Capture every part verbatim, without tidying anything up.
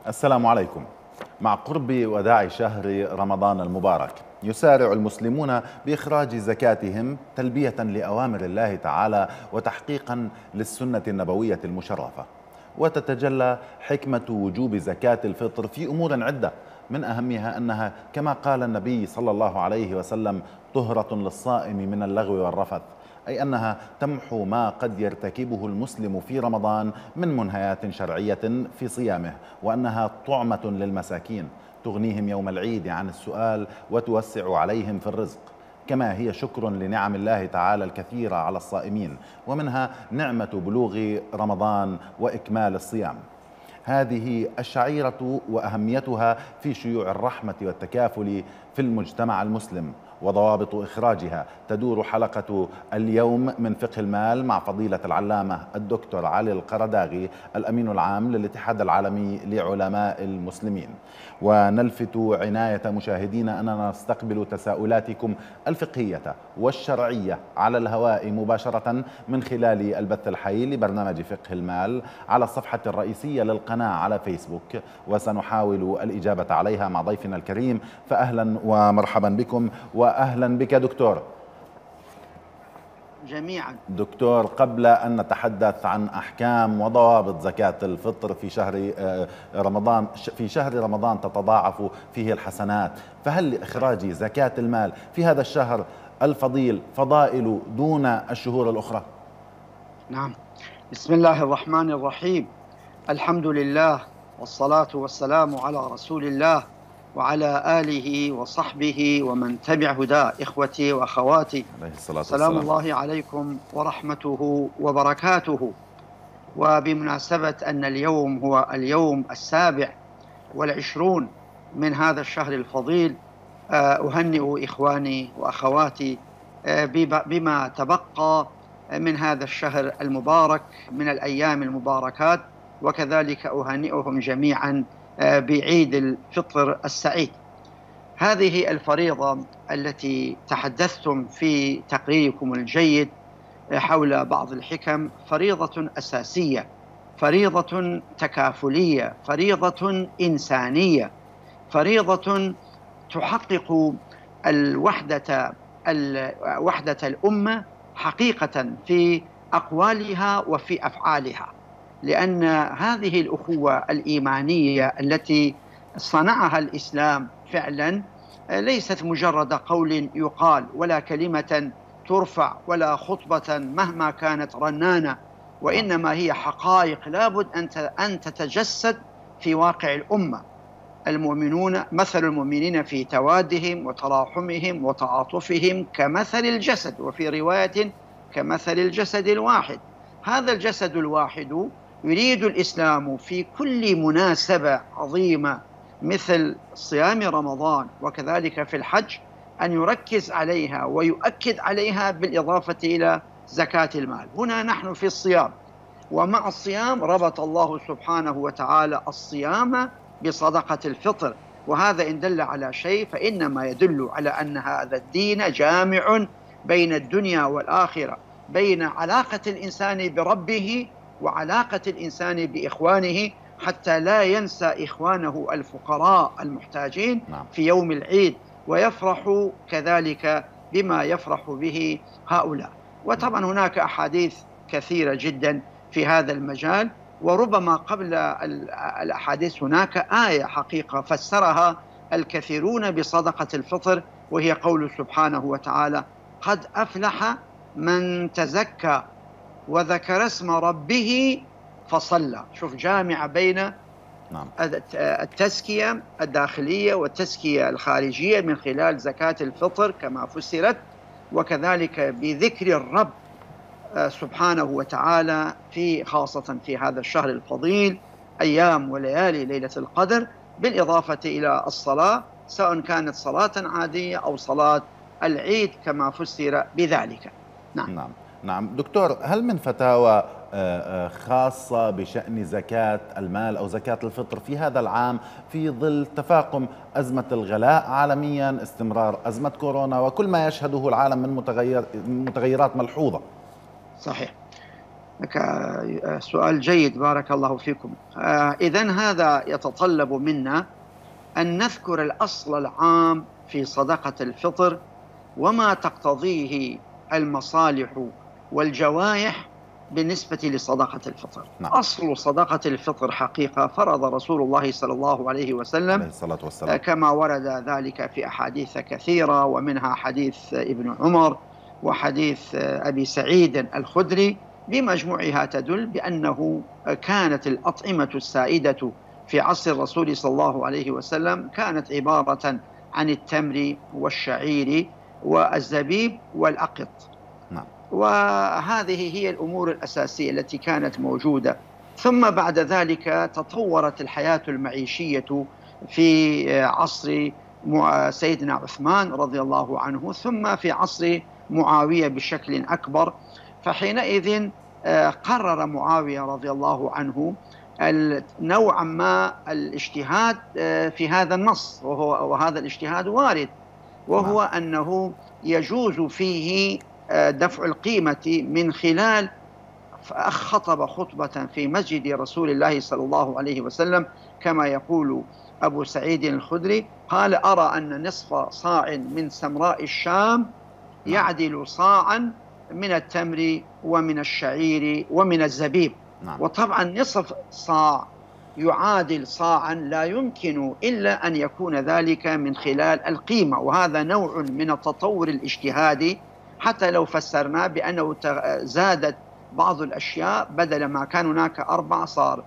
السلام عليكم. مع قرب وداع شهر رمضان المبارك، يسارع المسلمون بإخراج زكاتهم تلبية لأوامر الله تعالى وتحقيقا للسنة النبوية المشرفة. وتتجلى حكمة وجوب زكاة الفطر في أمور عدة، من أهمها أنها كما قال النبي صلى الله عليه وسلم طهرة للصائم من اللغو والرفث، أي أنها تمحو ما قد يرتكبه المسلم في رمضان من منهيات شرعية في صيامه، وأنها طعمة للمساكين تغنيهم يوم العيد عن السؤال وتوسع عليهم في الرزق، كما هي شكر لنعم الله تعالى الكثيرة على الصائمين، ومنها نعمة بلوغ رمضان وإكمال الصيام. هذه الشعيرة وأهميتها في شيوع الرحمة والتكافل في المجتمع المسلم، وضوابط إخراجها تدور حلقة اليوم من فقه المال مع فضيلة العلامة الدكتور علي القرداغي، الأمين العام للاتحاد العالمي لعلماء المسلمين. ونلفت عناية مشاهدينا أننا نستقبل تساؤلاتكم الفقهية والشرعية على الهواء مباشرة من خلال البث الحي لبرنامج فقه المال على الصفحة الرئيسية للقناة على فيسبوك، وسنحاول الإجابة عليها مع ضيفنا الكريم. فأهلا ومرحبا بكم. وأهلا بك دكتور. جميعا. دكتور، قبل أن نتحدث عن أحكام وضوابط زكاة الفطر في شهر رمضان، في شهر رمضان تتضاعف فيه الحسنات، فهل لإخراج زكاة المال في هذا الشهر الفضيل فضائل دون الشهور الأخرى؟ نعم. بسم الله الرحمن الرحيم. الحمد لله والصلاة والسلام على رسول الله وعلى آله وصحبه ومن تبع هداه. إخوتي وأخواتي، عليه الصلاة سلام والسلام. الله عليكم ورحمته وبركاته. وبمناسبة أن اليوم هو اليوم السابع والعشرون من هذا الشهر الفضيل، أهنئ إخواني وأخواتي بما تبقى من هذا الشهر المبارك من الأيام المباركات، وكذلك أهنئهم جميعا بعيد الفطر السعيد. هذه الفريضة التي تحدثتم في تقريركم الجيد حول بعض الحكم فريضة أساسية، فريضة تكافلية، فريضة إنسانية، فريضة تحقق الوحدة وحدة الأمة حقيقة في أقوالها وفي أفعالها، لأن هذه الأخوة الإيمانية التي صنعها الإسلام فعلا ليست مجرد قول يقال ولا كلمة ترفع ولا خطبة مهما كانت رنانة، وإنما هي حقائق لابد أن تتجسد في واقع الأمة. المؤمنون مثل المؤمنين في توادهم وتراحمهم وتعاطفهم كمثل الجسد، وفي رواية كمثل الجسد الواحد. هذا الجسد الواحد يريد الإسلام في كل مناسبة عظيمة مثل صيام رمضان وكذلك في الحج أن يركز عليها ويؤكد عليها بالإضافة إلى زكاة المال. هنا نحن في الصيام، ومع الصيام ربط الله سبحانه وتعالى الصيام بصدقة الفطر، وهذا إن دل على شيء فإنما يدل على أن هذا الدين جامع بين الدنيا والآخرة، بين علاقة الإنسان بربه وعلاقة الإنسان بإخوانه، حتى لا ينسى إخوانه الفقراء المحتاجين في يوم العيد، ويفرح كذلك بما يفرح به هؤلاء. وطبعا هناك أحاديث كثيرة جدا في هذا المجال، وربما قبل الأحاديث هناك آية حقيقة فسرها الكثيرون بصدقة الفطر، وهي قول سبحانه وتعالى: قد أفلح من تزكى وذكر اسم ربه فصلى. شوف، جامع بين التزكية الداخلية والتزكية الخارجية من خلال زكاة الفطر كما فسرت، وكذلك بذكر الرب سبحانه وتعالى في خاصة في هذا الشهر الفضيل، أيام وليالي ليلة القدر، بالإضافة إلى الصلاة سواء كانت صلاة عادية أو صلاة العيد كما فسر بذلك. نعم نعم نعم. دكتور، هل من فتاوى خاصة بشأن زكاة المال أو زكاة الفطر في هذا العام في ظل تفاقم أزمة الغلاء عالميا، استمرار أزمة كورونا، وكل ما يشهده العالم من متغير متغيرات ملحوظة؟ صحيح. سؤال جيد، بارك الله فيكم. إذن هذا يتطلب منا أن نذكر الأصل العام في صدقة الفطر وما تقتضيه المصالح والجوائح بالنسبة لصدقة الفطر. نعم. أصل صدقة الفطر حقيقة فرض رسول الله صلى الله عليه وسلم عليه الصلاة والسلام كما ورد ذلك في أحاديث كثيرة، ومنها حديث ابن عمر وحديث أبي سعيد الخدري، بمجموعها تدل بأنه كانت الأطعمة السائدة في عصر الرسول صلى الله عليه وسلم كانت عبارة عن التمر والشعير والزبيب والأقط. نعم. وهذه هي الأمور الأساسية التي كانت موجودة. ثم بعد ذلك تطورت الحياة المعيشية في عصر سيدنا عثمان رضي الله عنه، ثم في عصر معاوية بشكل أكبر. فحينئذ قرر معاوية رضي الله عنه نوعا ما الاجتهاد في هذا النص، وهو وهذا الاجتهاد وارد، وهو أنه يجوز فيه دفع القيمة من خلال خطب خطبة في مسجد رسول الله صلى الله عليه وسلم كما يقول أبو سعيد الخدري، قال: أرى أن نصف صاع من سمراء الشام يعدل صاعا من التمر ومن الشعير ومن الزبيب. نعم. وطبعا نصف صاع يعادل صاعا لا يمكن إلا أن يكون ذلك من خلال القيمة، وهذا نوع من التطور الاجتهادي، حتى لو فسرناه بأنه زادت بعض الأشياء، بدل ما كان هناك أربعة صار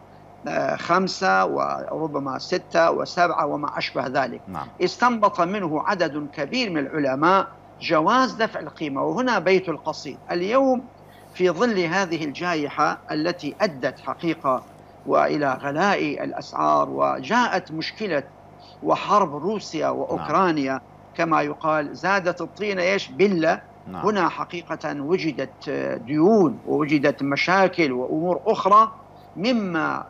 خمسة وربما ستة وسبعة وما أشبه ذلك. نعم. استنبط منه عدد كبير من العلماء جواز دفع القيمة. وهنا بيت القصيد. اليوم في ظل هذه الجائحة التي أدت حقيقة وإلى غلاء الأسعار، وجاءت مشكلة وحرب روسيا وأوكرانيا، نعم. كما يقال زادت الطينة إيش بلة. نعم. هنا حقيقة وجدت ديون ووجدت مشاكل وأمور أخرى، مما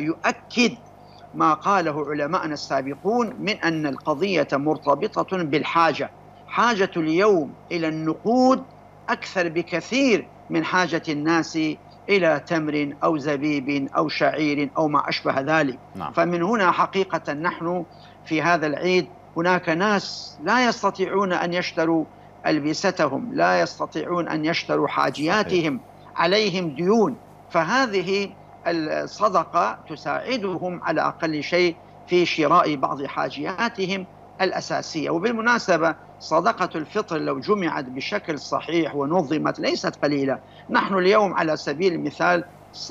يؤكد ما قاله علماءنا السابقون من أن القضية مرتبطة بالحاجة. حاجة اليوم إلى النقود أكثر بكثير من حاجة الناس إلى تمر أو زبيب أو شعير أو ما أشبه ذلك. نعم. فمن هنا حقيقة نحن في هذا العيد هناك ناس لا يستطيعون أن يشتروا ألبستهم، لا يستطيعون أن يشتروا حاجياتهم، عليهم ديون، فهذه الصدقة تساعدهم على أقل شيء في شراء بعض حاجياتهم الأساسية. وبالمناسبة صدقة الفطر لو جمعت بشكل صحيح ونظمت ليست قليلة. نحن اليوم على سبيل المثال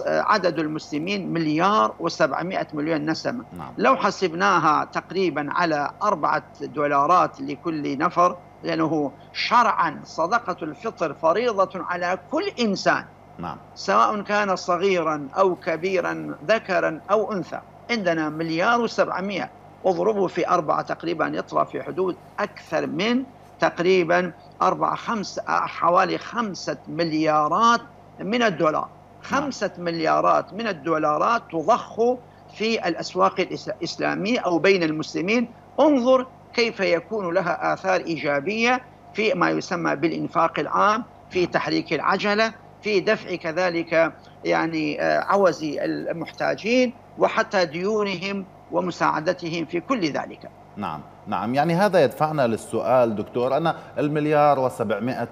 عدد المسلمين مليار وسبعمائة مليون نسمة. نعم. لو حسبناها تقريبا على أربعة دولارات لكل نفر، لأنه شرعا صدقة الفطر فريضة على كل إنسان. نعم. سواء كان صغيرا أو كبيرا ذكرا أو أنثى. عندنا مليار وسبعمائة، اضربه في أربعة تقريبا يطلع في حدود أكثر من تقريبا أربعة خمس حوالي خمسة مليارات من الدولار. خمسة مليارات من الدولارات تضخ في الأسواق الإسلامية أو بين المسلمين. انظر كيف يكون لها آثار إيجابية في ما يسمى بالإنفاق العام، في تحريك العجلة، في دفع كذلك يعني عوز المحتاجين وحتى ديونهم ومساعدتهم في كل ذلك. نعم نعم. يعني هذا يدفعنا للسؤال دكتور، أن المليار وسبعمائة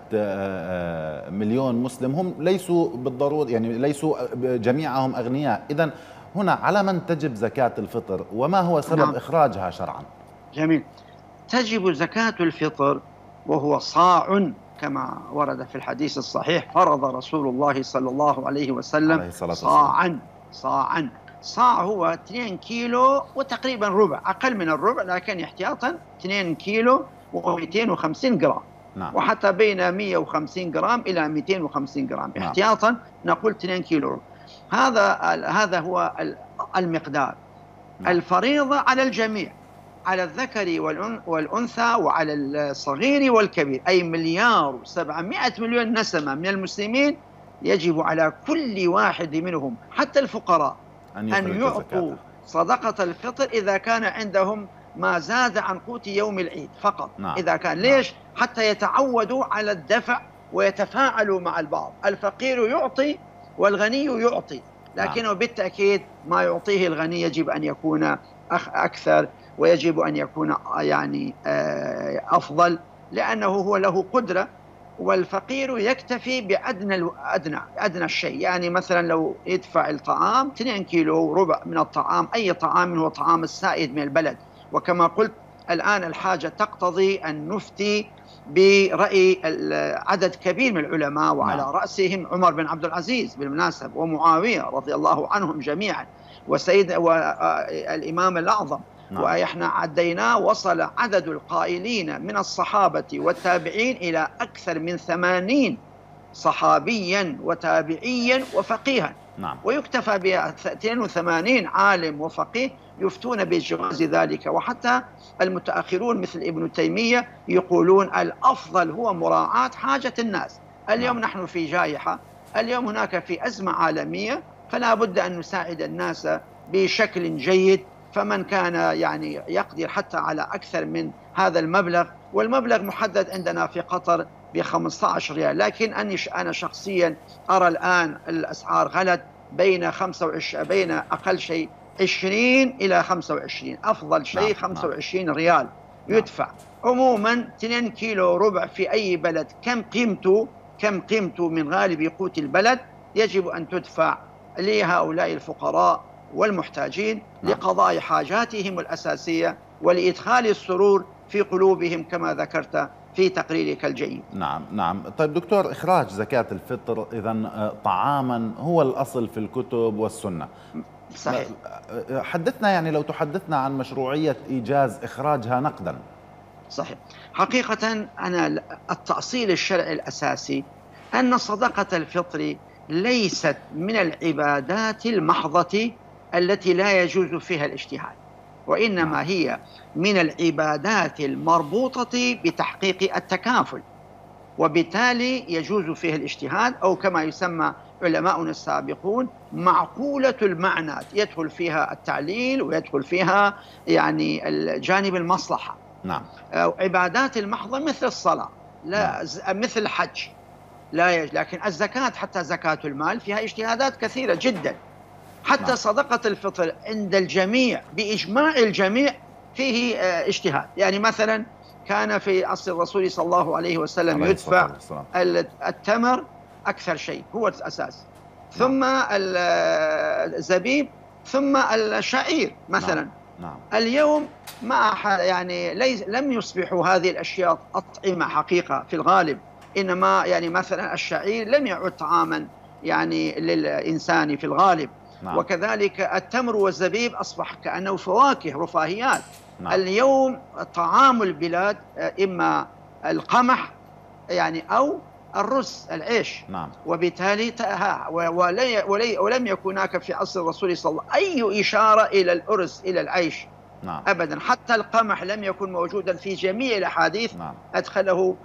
مليون مسلم هم ليسوا بالضرورة، يعني ليسوا جميعهم أغنياء. إذن هنا على من تجب زكاة الفطر وما هو سبب نعم. إخراجها شرعا؟ جميل. تجب زكاة الفطر وهو صاع كما ورد في الحديث الصحيح، فرض رسول الله صلى الله عليه وسلم صاعا صاعا صاع هو اثنين كيلو وتقريبا ربع، أقل من الربع لكن احتياطا اثنين كيلو ومئتين وخمسين جرام. نعم. وحتى بين مئة وخمسين جرام إلى مئتين وخمسين جرام. نعم. احتياطا نقول اثنين كيلو. هذا هذا هو المقدار. نعم. الفريضة على الجميع، على الذكر والأنثى وعلى الصغير والكبير، أي مليار وسبعمائة مليون نسمة من المسلمين. يجب على كل واحد منهم حتى الفقراء أن, أن يعطوا صدقة الفطر إذا كان عندهم ما زاد عن قوت يوم العيد فقط. نعم. إذا كان ليش؟ نعم. حتى يتعودوا على الدفع ويتفاعلوا مع البعض. الفقير يعطي والغني يعطي، لكنه بالتأكيد ما يعطيه الغني يجب أن يكون أكثر، ويجب أن يكون يعني أفضل، لأنه هو له قدرة. والفقير يكتفي بأدنى أدنى أدنى الشيء، يعني مثلا لو يدفع الطعام اثنين كيلو ربع من الطعام، أي طعام هو طعام السائد من البلد. وكما قلت الآن الحاجة تقتضي أن نفتي برأي عدد كبير من العلماء، وعلى نعم. رأسهم عمر بن عبد العزيز بالمناسبة، ومعاوية رضي الله عنهم جميعا، وسيد والإمام الأعظم. نعم. وإحنا عديناه وصل عدد القائلين من الصحابة والتابعين إلى أكثر من ثمانين صحابيا وتابعيا وفقيها. نعم. ويكتفى ب اثنين وثمانين عالم وفقيه يفتون بجواز ذلك. وحتى المتأخرون مثل ابن تيمية يقولون الأفضل هو مراعاة حاجة الناس. اليوم نعم. نحن في جائحة، اليوم هناك في أزمة عالمية، فلا بد أن نساعد الناس بشكل جيد. فمن كان يعني يقدر حتى على أكثر من هذا المبلغ، والمبلغ محدد عندنا في قطر ب خمسة عشر ريال، لكن أني أنا شخصيا أرى الآن الأسعار غلت بين خمسة وعشرين بين أقل شيء عشرين إلى خمسة وعشرين، أفضل شيء خمسة وعشرين ريال يدفع. عموما اثنين كيلو ربع في أي بلد كم قيمته كم قيمته من غالب قوت البلد، يجب أن تدفع لهؤلاء الفقراء والمحتاجين لقضاء حاجاتهم الأساسية ولإدخال السرور في قلوبهم كما ذكرت في تقريرك الجيد. نعم نعم. طيب دكتور، إخراج زكاة الفطر إذن طعاما هو الأصل في الكتب والسنة. صحيح. حدثنا يعني لو تحدثنا عن مشروعية إيجاز إخراجها نقدا. صحيح. حقيقة أنا التأصيل الشرعي الأساسي أن صدقة الفطر ليست من العبادات المحضة التي لا يجوز فيها الاجتهاد، وإنما هي من العبادات المربوطة بتحقيق التكافل، وبالتالي يجوز فيها الاجتهاد، أو كما يسمى علماؤنا السابقون معقولة المعنى، يدخل فيها التعليل ويدخل فيها يعني الجانب المصلحة. نعم. عبادات المحضة مثل الصلاة، لا نعم. مثل الحج لا يجوز، لكن الزكاة حتى زكاة المال فيها اجتهادات كثيرة جدا. حتى نعم. صدقة الفطر عند الجميع بإجماع الجميع فيه اجتهاد. يعني مثلا كان في عصر الرسول صلى الله عليه وسلم عليه يدفع التمر أكثر شيء هو الأساس، ثم نعم. الزبيب، ثم الشعير مثلا. نعم. نعم. اليوم ما يعني ليس لم يصبحوا هذه الأشياء أطعمة حقيقة في الغالب، إنما يعني مثلا الشعير لم يعد طعاما يعني للإنسان في الغالب. نعم. وكذلك التمر والزبيب أصبح كأنه فواكه رفاهيات. نعم. اليوم طعام البلاد إما القمح يعني أو الرز العيش. نعم. وبالتالي ولي ولي ولم يكن هناك في عصر الرسول صلى الله عليه وسلم أي إشارة إلى الأرز إلى العيش. نعم. أبدا. حتى القمح لم يكن موجودا في جميع الأحاديث. نعم. أدخله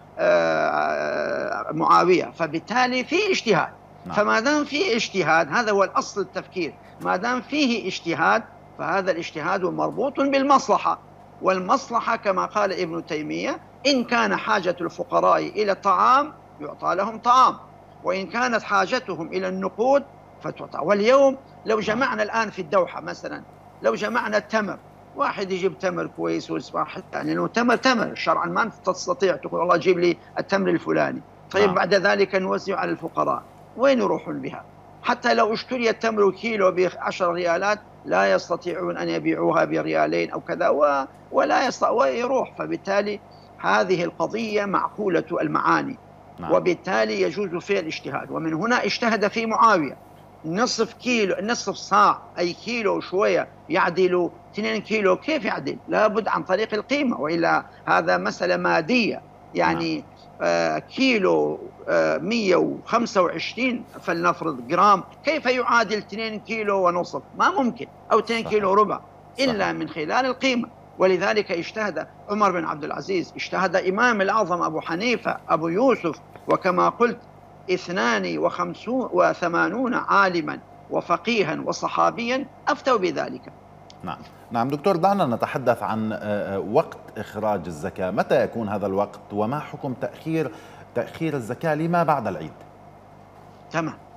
معاوية، فبالتالي في اجتهاد. نعم. فما دام في اجتهاد، هذا هو الأصل التفكير، ما دام فيه اجتهاد فهذا الاجتهاد مربوط بالمصلحة، والمصلحة كما قال ابن تيمية إن كان حاجة الفقراء إلى الطعام يعطى لهم طعام، وإن كانت حاجتهم إلى النقود فتعطى. واليوم لو جمعنا الآن في الدوحة مثلا، لو جمعنا التمر، واحد يجيب تمر كويس ويصبح يعني لأنه تمر تمر شرعا ما تستطيع تقول والله جيب لي التمر الفلاني، طيب نعم. بعد ذلك نوزع على الفقراء، وين يروحون بها؟ حتى لو اشتري التمر كيلو بعشر ريالات لا يستطيعون أن يبيعوها بريالين أو كذا، ولا يستطيع ويروح. فبالتالي هذه القضية معقولة المعاني. نعم. وبالتالي يجوز فيها الاجتهاد. ومن هنا اجتهد في معاوية نصف كيلو، نصف صاع أي كيلو شوية يعدل اثنين كيلو، كيف يعدل؟ لابد عن طريق القيمة، وإلا هذا مسألة مادية. يعني نعم. آه كيلو آه مئة وخمسة وعشرين فلنفرض جرام، كيف يعادل اثنين كيلو ونصف؟ ما ممكن، أو اثنين كيلو ربع، إلا صحيح. من خلال القيمة. ولذلك اجتهد عمر بن عبد العزيز، اجتهد إمام الأعظم أبو حنيفة، أبو يوسف، وكما قلت اثنان وخمسون وثمانون عالما وفقيها وصحابيا أفتوا بذلك. نعم نعم. دكتور، دعنا نتحدث عن وقت إخراج الزكاة. متى يكون هذا الوقت، وما حكم تأخير تأخير الزكاة لما بعد العيد؟ تمام.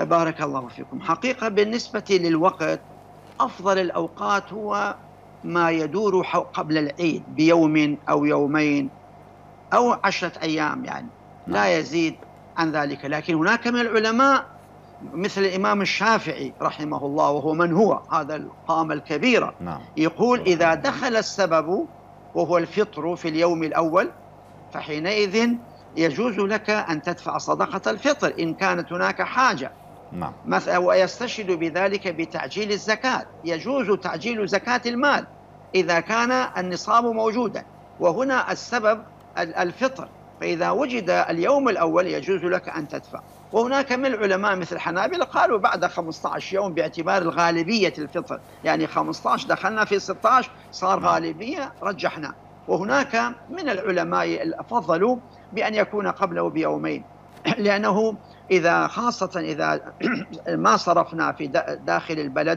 بارك الله فيكم. حقيقة بالنسبة للوقت، أفضل الأوقات هو ما يدور قبل العيد بيوم أو يومين أو عشرة أيام، يعني نعم. لا يزيد عن ذلك. لكن هناك من العلماء مثل الإمام الشافعي رحمه الله، وهو من هو هذا القامة الكبيرة، نعم. يقول إذا دخل السبب وهو الفطر في اليوم الأول فحينئذ يجوز لك أن تدفع صدقة الفطر إن كانت هناك حاجة. نعم. ويستشهد بذلك بتعجيل الزكاة، يجوز تعجيل زكاة المال إذا كان النصاب موجودا، وهنا السبب الفطر، فإذا وجد اليوم الأول يجوز لك أن تدفع. وهناك من العلماء مثل الحنابلة قالوا بعد خمسة عشر يوم باعتبار الغالبية الفطر، يعني خمسة عشر دخلنا في ستة عشر صار غالبية رجحنا. وهناك من العلماء فضلوا بأن يكون قبله بيومين، لأنه إذا خاصة إذا ما صرفنا في داخل البلد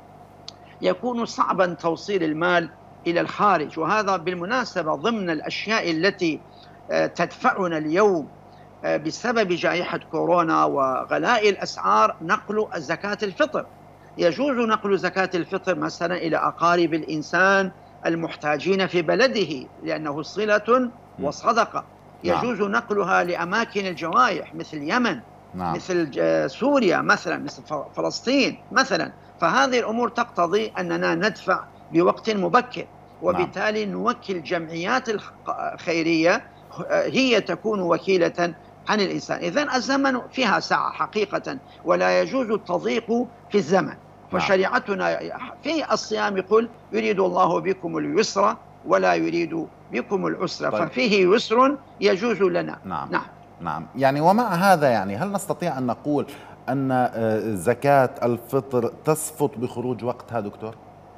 يكون صعبا توصيل المال إلى الخارج. وهذا بالمناسبة ضمن الأشياء التي تدفعنا اليوم بسبب جائحة كورونا وغلاء الأسعار نقل زكاة الفطر. يجوز نقل زكاة الفطر مثلا إلى أقارب الإنسان المحتاجين في بلده لأنه صلة وصدقة. يجوز نقلها لأماكن الجوائح مثل اليمن، نعم. مثل سوريا مثلا، مثل فلسطين مثلا. فهذه الأمور تقتضي أننا ندفع بوقت مبكر، وبالتالي نعم. نوكل جمعيات الخيرية هي تكون وكيلة عن الإنسان. إذن الزمن فيها سعة حقيقة، ولا يجوز التضييق في الزمن. فشريعتنا في الصيام يقول يريد الله بكم اليسر ولا يريد بكم العسر. طيب. ففيه يسر يجوز لنا. نعم. نعم. نعم. يعني ومع هذا يعني هل نستطيع أن نقول أن زكاة الفطر تسقط بخروج وقتها دكتور؟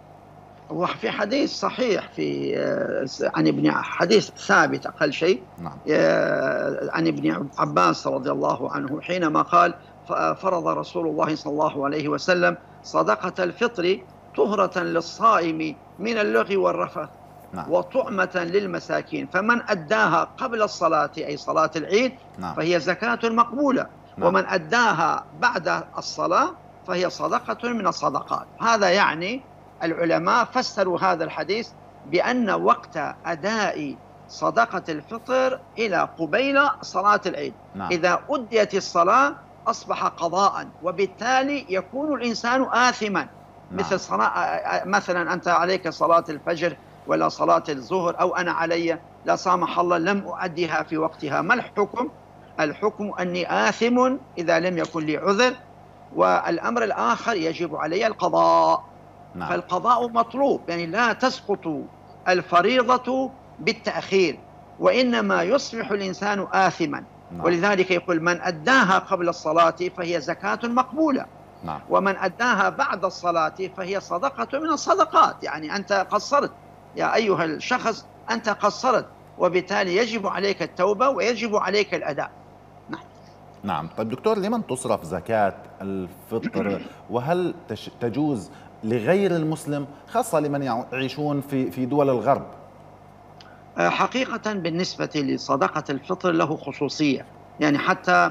وفي حديث صحيح في عن ابن حديث ثابت أقل شيء، نعم. عن ابن عباس رضي الله عنه حينما قال فرض رسول الله صلى الله عليه وسلم صدقة الفطر طهرة للصائم من اللغو والرفث، نعم. وطعمة للمساكين، فمن أداها قبل الصلاة أي صلاة العيد، نعم. فهي زكاة مقبولة، نعم. ومن أداها بعد الصلاة فهي صدقة من الصدقات. هذا يعني العلماء فسروا هذا الحديث بأن وقت أداء صدقة الفطر إلى قبيل صلاة العيد، نعم. إذا أديت الصلاة أصبح قضاء، وبالتالي يكون الإنسان آثما، نعم. مثل صلاة مثلا أنت عليك صلاة الفجر ولا صلاة الظهر، أو أنا علي لا سامح الله لم أؤديها في وقتها، ما الحكم؟ الحكم أني آثم إذا لم يكن لي عذر، والأمر الآخر يجب علي القضاء، نعم. فالقضاء مطلوب، يعني لا تسقط الفريضة بالتأخير، وإنما يصبح الإنسان آثما، نعم. ولذلك يقول من أداها قبل الصلاة فهي زكاة مقبولة، نعم. ومن أداها بعد الصلاة فهي صدقة من الصدقات. يعني أنت قصرت يا أيها الشخص، أنت قصرت، وبالتالي يجب عليك التوبة ويجب عليك الأداء. نعم. نعم. طيب دكتور، لمن تصرف زكاة الفطر؟ وهل تجوز لغير المسلم خاصة لمن يعيشون في في دول الغرب؟ حقيقة بالنسبة لصدقة الفطر له خصوصية، يعني حتى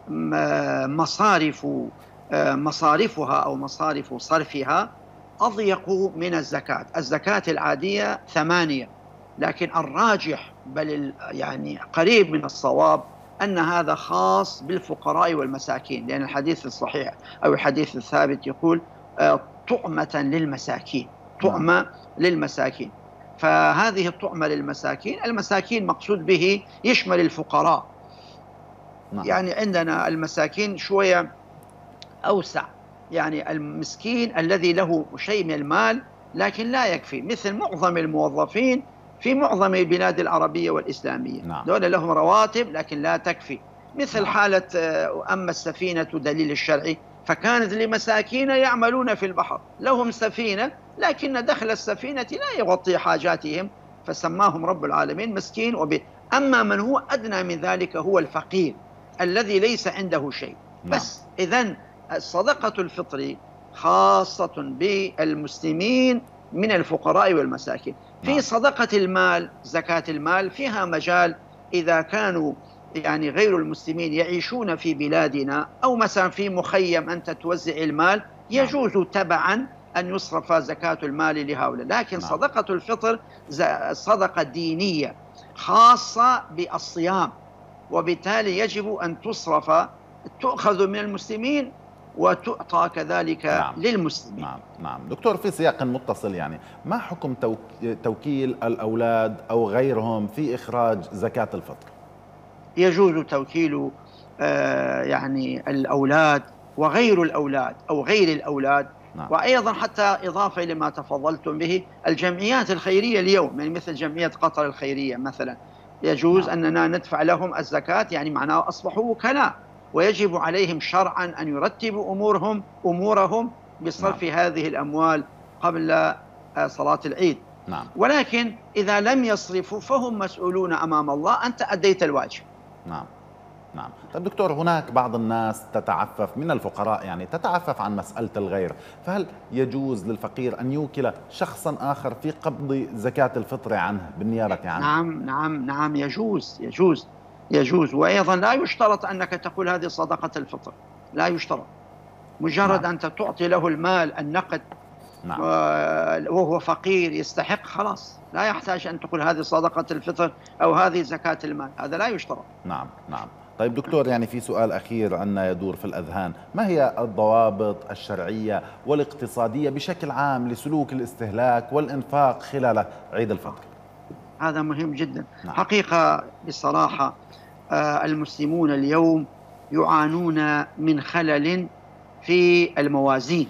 مصارف مصارفها أو مصارف صرفها أضيق من الزكاة. الزكاة العادية ثمانية، لكن الراجح بل يعني قريب من الصواب أن هذا خاص بالفقراء والمساكين، لأن الحديث الصحيح أو الحديث الثابت يقول طعمة للمساكين، طعمة للمساكين. فهذه الطعمة للمساكين، المساكين مقصود به يشمل الفقراء، يعني عندنا المساكين شوية أوسع، يعني المسكين الذي له شيء من المال لكن لا يكفي، مثل معظم الموظفين في معظم البلاد العربية والإسلامية، نعم. دول لهم رواتب لكن لا تكفي، مثل نعم. حالة أما السفينة دليل الشرعي فكانت لمساكين يعملون في البحر، لهم سفينة لكن دخل السفينة لا يغطي حاجاتهم، فسماهم رب العالمين مسكين. وب... أما من هو أدنى من ذلك هو الفقير الذي ليس عنده شيء، نعم. بس إذن صدقة الفطر خاصة بالمسلمين من الفقراء والمساكين. في صدقة المال، زكاة المال فيها مجال إذا كانوا يعني غير المسلمين يعيشون في بلادنا، أو مثلا في مخيم أنت توزع المال، يجوز تبعا أن يصرف زكاة المال لهؤلاء. لكن نعم. صدقة الفطر صدقة دينية خاصة بالصيام، وبالتالي يجب أن تصرف، تؤخذ من المسلمين وتعطى كذلك نعم. للمسلمين. نعم نعم دكتور، في سياق متصل، يعني ما حكم توكيل الأولاد أو غيرهم في إخراج زكاة الفطر؟ يجوز توكيل آه يعني الأولاد وغير الأولاد أو غير الأولاد. نعم. وأيضا حتى إضافة لما تفضلتم به، الجمعيات الخيرية اليوم، يعني مثل جمعية قطر الخيرية مثلا، يجوز نعم. أننا ندفع لهم الزكاة، يعني معناه أصبحوا وكلاء، ويجب عليهم شرعا أن يرتبوا أمورهم أمورهم بصرف نعم. هذه الأموال قبل صلاة العيد. نعم. ولكن إذا لم يصرفوا فهم مسؤولون أمام الله، أنت أديت الواجب. نعم نعم. طيب دكتور، هناك بعض الناس تتعفف من الفقراء، يعني تتعفف عن مسألة الغير، فهل يجوز للفقير أن يوكل شخصا آخر في قبض زكاة الفطر عنه بالنيابة عنه؟ نعم نعم نعم يجوز يجوز يجوز وأيضا لا يشترط أنك تقول هذه صدقة الفطر، لا يشترط، مجرد نعم. أنت تعطي له المال النقد نعم. وهو فقير يستحق، خلاص لا يحتاج أن تقول هذه صدقة الفطر أو هذه زكاة المال، هذا لا يشترط. نعم نعم. طيب دكتور، يعني في سؤال أخير عنا يدور في الأذهان، ما هي الضوابط الشرعية والاقتصادية بشكل عام لسلوك الاستهلاك والإنفاق خلال عيد الفطر؟ هذا مهم جدا. نعم. حقيقة بصراحة المسلمون اليوم يعانون من خلل في الموازين،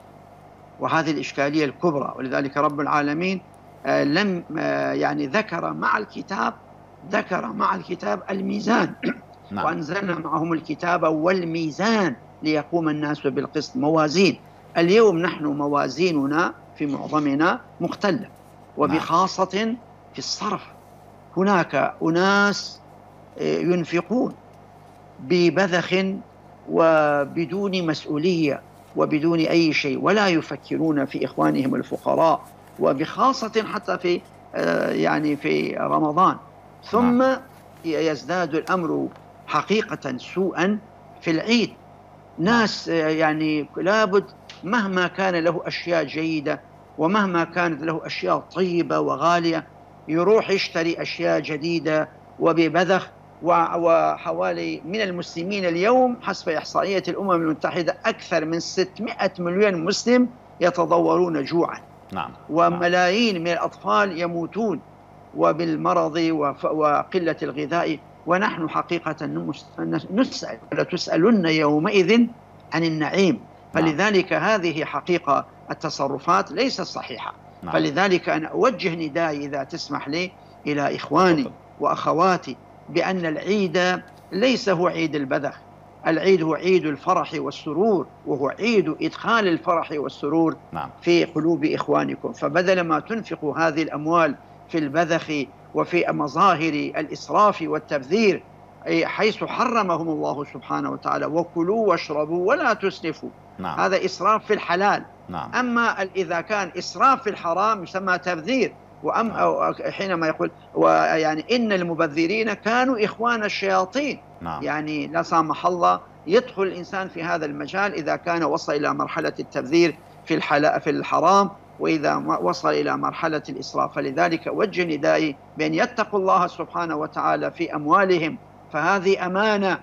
وهذه الإشكالية الكبرى، ولذلك رب العالمين لم يعني ذكر مع الكتاب ذكر مع الكتاب الميزان. نعم. وأنزلنا معهم الكتاب والميزان ليقوم الناس بالقسط، موازين. اليوم نحن موازيننا في معظمنا مختلة، وبخاصة في الصرف. هناك أناس ينفقون ببذخ وبدون مسؤولية وبدون أي شيء، ولا يفكرون في إخوانهم الفقراء، وبخاصة حتى في يعني في رمضان. ثم يزداد الأمر حقيقة سوءا في العيد. ناس يعني لابد مهما كان له أشياء جيدة ومهما كانت له أشياء طيبة وغالية، يروح يشتري أشياء جديدة وببذخ. وحوالي من المسلمين اليوم حسب إحصائية الأمم المتحدة أكثر من ستمائة مليون مسلم يتضورون جوعا. نعم. وملايين من الأطفال يموتون وبالمرض وقلة الغذاء، ونحن حقيقة نسأل لتسألن يومئذ عن النعيم. فلذلك هذه حقيقة التصرفات ليست صحيحة. نعم. فلذلك أنا أوجه ندائي إذا تسمح لي إلى إخواني وأخواتي بأن العيد ليس هو عيد البذخ، العيد هو عيد الفرح والسرور، وهو عيد إدخال الفرح والسرور نعم. في قلوب إخوانكم. فبدل ما تنفقوا هذه الأموال في البذخ وفي مظاهر الإسراف والتبذير حيث حرمهم الله سبحانه وتعالى، وكلوا واشربوا ولا تسرفوا. نعم. هذا إسراف في الحلال. نعم. أما إذا كان إسراف في الحرام يسمى تبذير. وأم نعم. حينما يقول ويعني إن المبذرين كانوا إخوان الشياطين. نعم. يعني لا سامح الله يدخل الإنسان في هذا المجال إذا كان وصل إلى مرحلة التبذير في الحلال في الحرام، وإذا وصل إلى مرحلة الإسراف. فلذلك وجه ندائي بأن يتقوا الله سبحانه وتعالى في أموالهم، فهذه أمانة،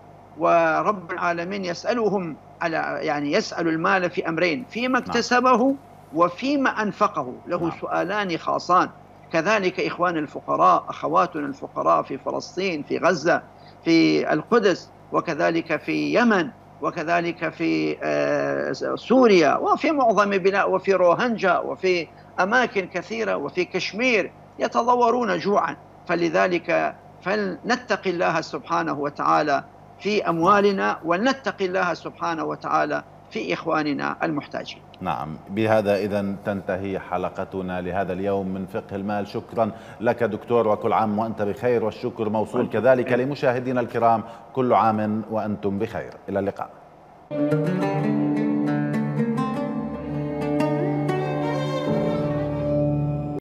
ورب العالمين يسألهم على يعني يسأل المال في أمرين، فيما اكتسبه وفيما أنفقه، له سؤالان خاصان. كذلك إخوان الفقراء، أخواتنا الفقراء في فلسطين، في غزة، في القدس، وكذلك في يمن، وكذلك في سوريا، وفي معظم بلاد، وفي روهنجا، وفي أماكن كثيرة، وفي كشمير، يتضورون جوعا. فلذلك فلنتقي الله سبحانه وتعالى في أموالنا، ولنتقي الله سبحانه وتعالى في إخواننا المحتاجين. نعم، بهذا إذن تنتهي حلقتنا لهذا اليوم من فقه المال. شكرا لك دكتور، وكل عام وأنت بخير، والشكر موصول كذلك لمشاهدينا الكرام، كل عام وأنتم بخير، إلى اللقاء.